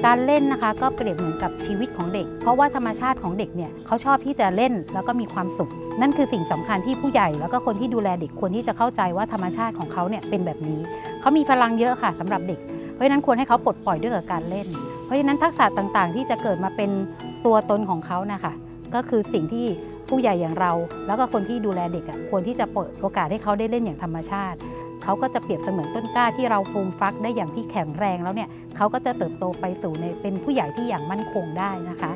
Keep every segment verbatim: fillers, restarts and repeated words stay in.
การเล่นนะคะก็เปรียบเหมือนกับชีวิตของเด็กเพราะว่าธรรมชาติของเด็กเนี่ยเขาชอบที่จะเล่นแล้วก็มีความสุขนั่นคือสิ่งสำคัญที่ผู้ใหญ่แล้วก็คนที่ดูแลเด็กควรที่จะเข้าใจว่าธรรมชาติของเขาเนี่ยเป็นแบบนี้เขามีพลังเยอะค่ะสำหรับเด็กเพราะฉะนั้นควรให้เขาปลดปล่อยด้วยกับการเล่นเพราะฉะนั้นทักษะต่างๆที่จะเกิดมาเป็นตัวตนของเขานะคะก็คือสิ่งที่ผู้ใหญ่อย่างเราแล้วก็คนที่ดูแลเด็กอ่ะควรที่จะเปิดโอกาสให้เขาได้เล่นอย่างธรรมชาติเขาก็จะเปรียบเสมือนต้นกล้าที่เราฟูมฟักได้อย่างที่แข็งแรงแล้วเนี่ยเขาก็จะเติบโตไปสู่ในเป็นผู้ใหญ่ที่อย่างมั่นคงได้นะคะ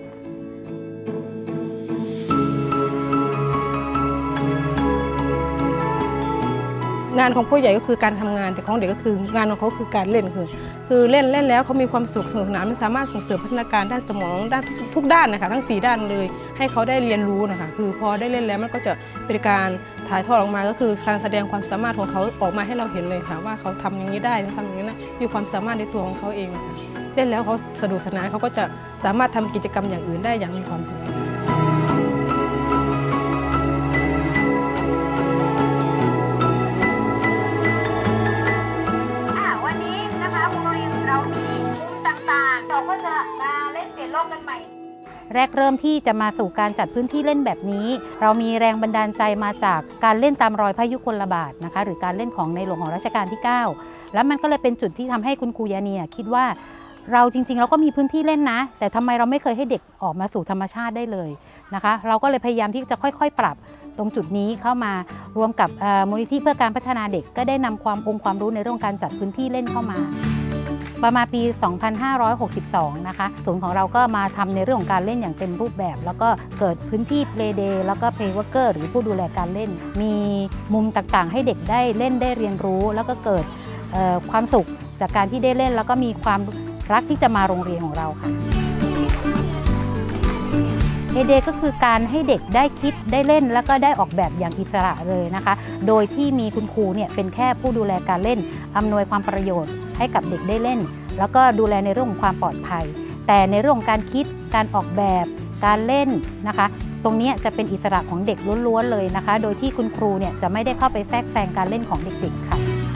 งานของผู้ใหญ่ก็คือการทำงานแต่ของเด็กก็คืองานของเขาคือการเล่นคือคือเล่นเล่นแล้วเขามีความสุขสนุกสนานมันสามารถส่งเสริมพัฒนาการด้านสมองด้านทุกทุกด้านนะคะทั้งสี่ด้านเลยให้เขาได้เรียนรู้นะคะคือพอได้เล่นแล้วมันก็จะเป็นการถ่ายทอดออกมาก็คือการแสดงความสามารถของเขาออกมาให้เราเห็นเลยค่ะว่าเขาทำอย่างนี้ได้ทำอย่างนี้นะมีความสามารถในตัวของเขาเองนะคะเล่นแล้วเขาสนุกสนานเขาก็จะสามารถทำกิจกรรมอย่างอื่นได้อย่างมีความสุขแรกเริ่มที่จะมาสู่การจัดพื้นที่เล่นแบบนี้เรามีแรงบันดาลใจมาจากการเล่นตามรอยพระยุคลบาทนะคะหรือการเล่นของในหลวงของรัชกาลที่เก้าแล้วมันก็เลยเป็นจุดที่ทำให้คุณครูยานีคิดว่าเราจริงๆเราก็มีพื้นที่เล่นนะแต่ทำไมเราไม่เคยให้เด็กออกมาสู่ธรรมชาติได้เลยนะคะเราก็เลยพยายามที่จะค่อยๆปรับตรงจุดนี้เข้ามารวมกับมูลนิธิเพื่อการพัฒนาเด็กก็ได้นำความองค์ความรู้ในเรื่องการจัดพื้นที่เล่นเข้ามาประมาณปี สองพันห้าร้อยหกสิบสอง นะคะศูนย์ของเราก็มาทำในเรื่องของการเล่นอย่างเต็มรูปแบบแล้วก็เกิดพื้นที่ Play Day แล้วก็ Play Worker หรือผู้ดูแลการเล่นมีมุมต่างๆให้เด็กได้เล่นได้เรียนรู้แล้วก็เกิดความสุขจากการที่ได้เล่นแล้วก็มีความรักที่จะมาโรงเรียนของเราค่ะเอเดก็คือการให้เด็กได้คิดได้เล่นแล้วก็ได้ออกแบบอย่างอิสระเลยนะคะโดยที่มีคุณครูเนี่ยเป็นแค่ผู้ดูแลการเล่นอำนวยความประโยชน์ให้กับเด็กได้เล่นแล้วก็ดูแลในเรื่องของความปลอดภัยแต่ในเรื่องของการคิดการออกแบบการเล่นนะคะตรงนี้จะเป็นอิสระของเด็กล้วนๆเลยนะคะโดยที่คุณครูเนี่ยจะไม่ได้เข้าไปแทรกแซงการเล่นของเด็กๆค่ะ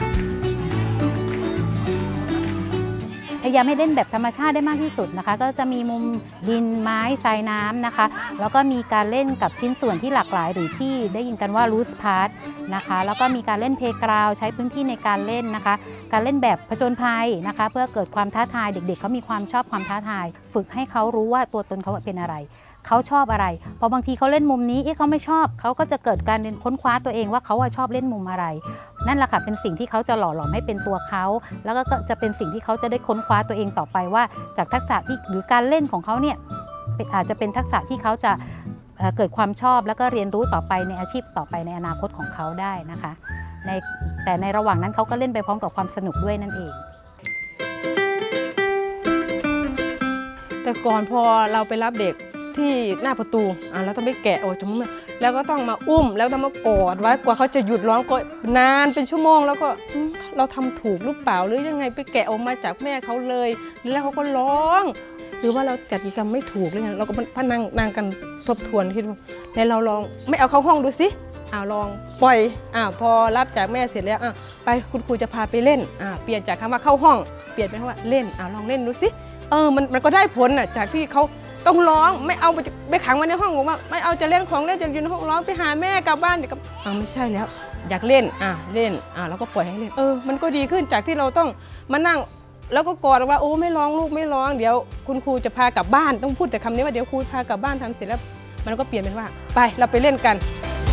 พยายามให้เล่นแบบธรรมชาติได้มากที่สุดนะคะก็จะมีมุมดินไม้ทรายน้ำนะคะแล้วก็มีการเล่นกับชิ้นส่วนที่หลากหลายหรือที่ได้ยินกันว่าลูสพาร์ทนะคะแล้วก็มีการเล่นเพลย์กราวด์ใช้พื้นที่ในการเล่นนะคะการเล่นแบบผจญภัยนะคะเพื่อเกิดความท้าทายเด็กๆเขามีความชอบความท้าทายฝึกให้เขารู้ว่าตัวตนเขาเป็นอะไรเขาชอบอะไรพอบางทีเขาเล่นมุมนี้เอ๊ะเขาไม่ชอบเขาก็จะเกิดการเรียนค้นคว้าตัวเองว่าเขาชอบเล่นมุมอะไรนั่นแหละค่ะเป็นสิ่งที่เขาจะหล่อหลอมให้เป็นตัวเขาแล้วก็จะเป็นสิ่งที่เขาจะได้ค้นคว้าตัวเองต่อไปว่าจากทักษะที่หรือการเล่นของเขาเนี่ยอาจจะเป็นทักษะที่เขาจะเกิดความชอบแล้วก็เรียนรู้ต่อไปในอาชีพต่อไปในอนาคตของเขาได้นะคะในแต่ในระหว่างนั้นเขาก็เล่นไปพร้อมกับความสนุกด้วยนั่นเองแต่ก่อนพอเราไปรับเด็กที่หน้าประตูอ่ะแล้วต้องไปแกะออกจากมือแล้วก็ต้องมาอุ้มแล้วต้องมากอดไว้กว่าเขาจะหยุดร้องก็นานเป็นชั่วโมงแล้วก็เราทำถูกหรือเปล่าหรือยังไงไปแกะออกมาจากแม่เขาเลยแล้วเขาก็ร้องหรือว่าเราจัดกิจกรรมไม่ถูกเลยไงเราก็พนั่งนั่งกันทบทวนคิดว่าในเราลองไม่เอาเข้าห้องดูสิอ่าลองปล่อยอ่าพอรับจากแม่เสร็จแล้วอ่ะไปคุณครูจะพาไปเล่นอ่าเปลี่ยนจากคำว่าเข้าห้องเปลี่ยนเป็นคำว่าเล่นอ่าลองเล่นดูสิเออมันมันก็ได้ผลอ่ะจากที่เขาต้องร้องไม่เอาไปขังไว้ในห้องบอกว่าไม่เอาจะเล่นของเล่นจะยืนในห้องร้องไปหาแม่กลับบ้านเดี๋ยวก็อ่าไม่ใช่แล้วอยากเล่นอ่าเล่นอ่าแล้วก็ปล่อยให้เล่นเออมันก็ดีขึ้นจากที่เราต้องมานั่งแล้วก็กอดว่าโอ้ไม่ร้องลูกไม่ร้องเดี๋ยวคุณครูจะพากลับบ้านต้องพูดแต่คำนี้ว่าเดี๋ยวครูพากลับบ้านทำเสร็จแล้วมันก็เปลี่ยนเป็นว่าไปเราไปเล่นกัน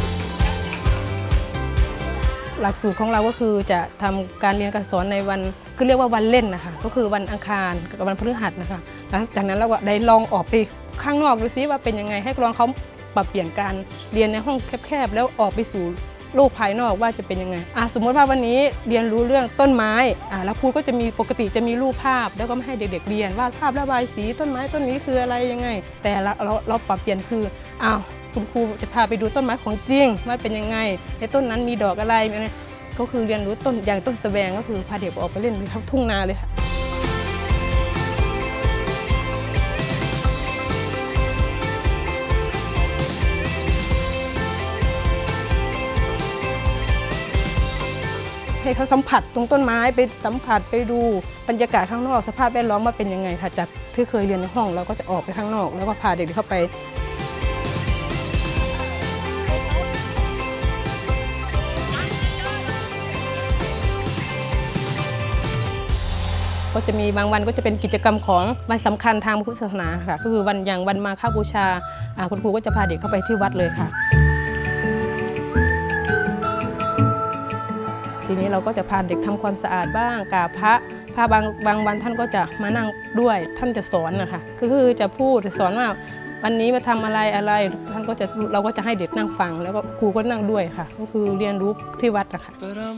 หลักสูตรของเราก็คือจะทำการเรียนการสอนในวันคือเรียกว่าวันเล่นนะคะก็คือวันอังคารกับวันพฤหัสนะคะหลังจากนั้นเราก็ได้ลองออกไปข้างนอกดูซิว่าเป็นยังไงให้ลองเขาปรับเปลี่ยนการเรียนในห้องแคบๆแล้วออกไปสู่โลกภายนอกว่าจะเป็นยังไงอ่ะสมมติว่าวันนี้เรียนรู้เรื่องต้นไม้อ่ะแล้วครูก็จะมีปกติจะมีรูปภาพแล้วก็ไม่ให้เด็กๆเรียนวาดภาพระบายสีต้นไม้ต้นนี้คืออะไรยังไงแต่เราเราเราปรับเปลี่ยนคืออ้าวคุณครูจะพาไปดูต้นไม้ของจริงว่าเป็นยังไงในต้นนั้นมีดอกอะไรอะไรก็คือเรียนรู้ต้นอย่างต้นแสวงก็คือพาเด็กออกไปเล่นทั้งทุ่งนาเลยค่ะเพลให้เขาสัมผัสตรงต้นไม้ไปสัมผัสไปดูบรรยากาศข้างนอกสภาพแวดล้อมว่าเป็นยังไงค่ะจากที่เคยเรียนในห้องเราก็จะออกไปข้างนอกแล้วก็พาเด็กเข้าไปก็จะมีบางวันก็จะเป็นกิจกรรมของวันสำคัญทางพุทธศาสนาค่ะก็คือวันอย่างวันมาฆบูชาคุณครูก็จะพาเด็กเข้าไปที่วัดเลยค่ะทีนี้เราก็จะพาเด็กทำความสะอาดบ้างกราบพระพระบางบางวันท่านก็จะมานั่งด้วยท่านจะสอนนะคะก็คือจะพูดสอนว่าวันนี้มาทำอะไรอะไรท่านก็จะเราก็จะให้เด็กนั่งฟังแล้วก็ครูก็นั่งด้วยค่ะก็คือเรียนรู้ที่วัดนะคะ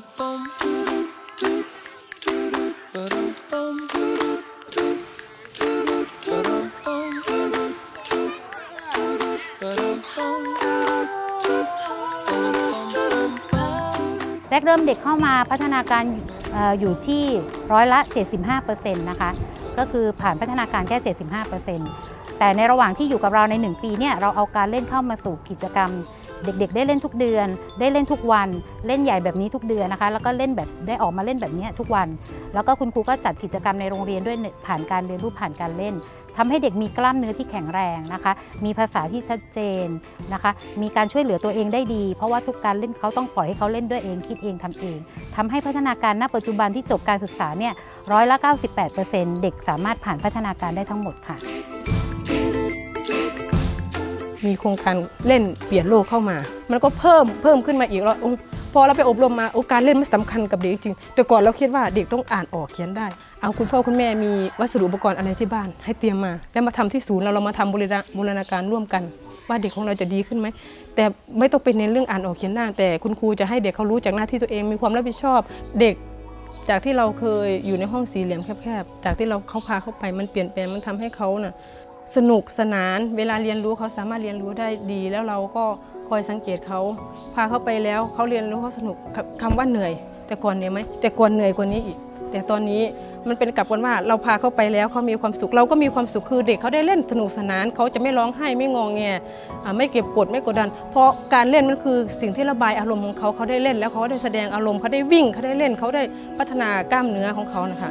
แรกเริ่มเด็กเข้ามาพัฒนาการอยู่ที่ร้อยละ เจ็ดสิบห้าเปอร์เซ็นต์ นะคะก็คือผ่านพัฒนาการแค่ เจ็ดสิบห้าเปอร์เซ็นต์ แต่ในระหว่างที่อยู่กับเราในหนึ่งปีเนี่ยเราเอาการเล่นเข้ามาสู่กิจกรรมเด็กๆได้เล่นทุกเดือนได้เล่นทุกวันเล่นใหญ่แบบนี้ทุกเดือนนะคะแล้วก็เล่นแบบได้ออกมาเล่นแบบนี้ทุกวันแล้วก็คุณครูก็จัดกิจกรรมในโรงเรียนด้วยผ่านการเรียนรู้ผ่านการเล่นทำให้เด็กมีกล้ามเนื้อที่แข็งแรงนะคะมีภาษาที่ชัดเจนนะคะมีการช่วยเหลือตัวเองได้ดีเพราะว่าทุกการเล่นเขาต้องปล่อยให้เขาเล่นด้วยเองคิดเองทำเองทำให้พัฒนาการณปัจจุบันที่จบการศึกษาเนี่ยร้อยละ เก้าสิบแปดเปอร์เซ็นต์ เด็กสามารถผ่านพัฒนาการได้ทั้งหมดค่ะมีโครงการเล่นเปลี่ยนโลกเข้ามามันก็เพิ่มเพิ่มขึ้นมาอีกแล้วพอเราไปอบรมมาโอกาสเล่นมันสำคัญกับเด็กจริงแต่ก่อนเราคิดว่าเด็กต้องอ่านออกเขียนได้เอาคุณพ่อคุณแม่มีวัสดุอุปกรณ์อะไรที่บ้านให้เตรียมมาแล้วมาทำที่ศูนย์เราเรามาทำบูรณาการร่วมกันว่าเด็กของเราจะดีขึ้นไหมแต่ไม่ต้องเป็นในเรื่องอ่านออกเขียนได้แต่คุณครูจะให้เด็กเขารู้จากหน้าที่ตัวเองมีความรับผิดชอบเด็กจากที่เราเคยอยู่ในห้องสี่เหลี่ยมแคบๆจากที่เราเขาพาเข้าไปมันเปลี่ยนแปลงมันทำให้เขาน่ะสนุกสนานเวลาเรียนรู้เขาสามารถเรียนรู้ได้ดีแล้วเราก็คอยสังเกตเขาพาเขาไปแล้วเขาเรียนรู้เขาสนุกคำว่าเหนื่อยแต่ก่อนเหนื่อยไหมแต่ก่อนเหนื่อยกว่านี้อีกแต่ตอนนี้มันเป็นกลับกันว่าเราพาเขาไปแล้วเขามีความสุขเราก็มีความสุขคือเด็กเขาได้เล่นสนุกสนานเขาจะไม่ร้องไห้ไม่งอแงไม่เก็บกดไม่กดดันเพราะการเล่นมันคือสิ่งที่ระบายอารมณ์ของเขาเขาได้เล่นแล้วเขาได้แสดงอารมณ์เขาได้วิ่งเขาได้เล่นเขาได้พัฒนากล้ามเนื้อของเขานะคะ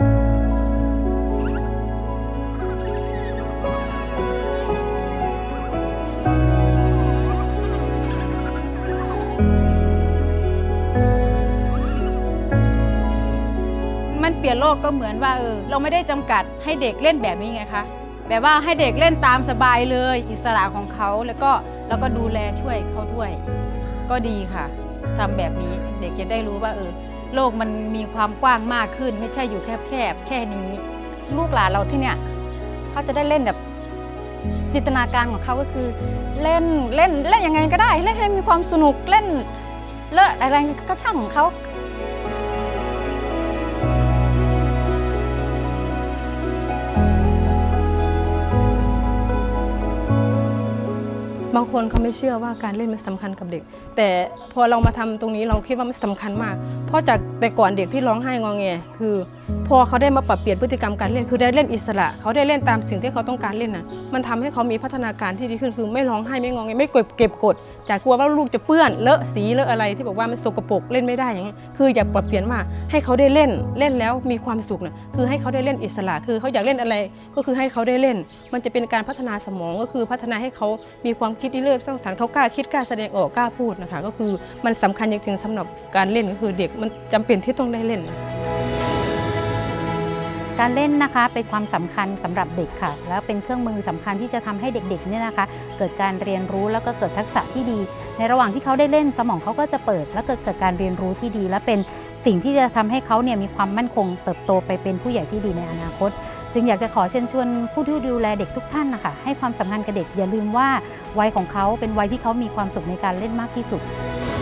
เปลี่ยนโลกก็เหมือนว่าเออเราไม่ได้จำกัดให้เด็กเล่นแบบนี้ไงคะแบบว่าให้เด็กเล่นตามสบายเลยอิสระของเขาแล้วก็แล้วก็ดูแลช่วยเขาด้วยก็ดีค่ะทำแบบนี้เด็กจะได้รู้ว่าเออโลกมันมีความกว้างมากขึ้นไม่ใช่อยู่แคบแคบแค่นี้ลูกหลานเราที่เนี่ยเขาจะได้เล่นแบบจินตนาการของเขาก็คือเล่นเล่นเล่นยังไงก็ได้เล่นให้มีความสนุกเล่นเลอะอะไรก็ช่างของเขาบางคนเขาไม่เชื่อว่าการเล่นมันสำคัญกับเด็กแต่พอเรามาทำตรงนี้เราคิดว่ามันสำคัญมากเพราะจากแต่ก่อนเด็กที่ร้องไห้งอแงคือพอเขาได้มาปรับเปลี่ยนพฤติกรรมการเล่นคือได้เล่นอิสระเขาได้เล่นตามสิ่งที่เขาต้องการเล่นนะมันทำให้เขามีพัฒนาการที่ดีขึ้นคือไม่ร้องไห้ไม่งอแงไม่เก็บเก็บกดจากกลัวว่าลูกจะเปื้อนเลอะสีเลอะอะไรที่บอกว่ามันสกปรกเล่นไม่ได้อย่างเงี้ยคืออยากปรับเปลี่ยนมาให้เขาได้เล่นเล่นแล้วมีความสุขนะคือให้เขาได้เล่นอิสระคือเขาอยากเล่นอะไรก็คือให้เขาได้เล่นมันจะเป็นการพัฒนาสมองก็คือพัฒนาให้เขามีความคิดที่เริ่มสร้างสรรค์เขากล้าคิดกล้าแสดงออกกล้าพูดนะคะก็คือมันสำคัญจริงๆสำหรับการเล่นก็คือเด็กมันจำเป็นที่ต้องได้เล่นการเล่นนะคะเป็นความสำคัญสำหรับเด็กค่ะแล้วเป็นเครื่องมือสำคัญที่จะทำให้เด็กๆเนี่ยนะคะเกิดการเรียนรู้แล้วก็เกิดทักษะที่ดีในระหว่างที่เขาได้เล่นสมองเขาก็จะเปิดแล้วเกิดเกิดการเรียนรู้ที่ดีและเป็นสิ่งที่จะทำให้เขาเนี่ยมีความมั่นคงเติบโตไปเป็นผู้ใหญ่ที่ดีในอนาคตจึงอยากจะขอเชิญชวนผู้ที่ดูแลเด็กทุกท่านนะคะให้ความสำคัญกับเด็กอย่าลืมว่าวัยของเขาเป็นวัยที่เขามีความสุขในการเล่นมากที่สุด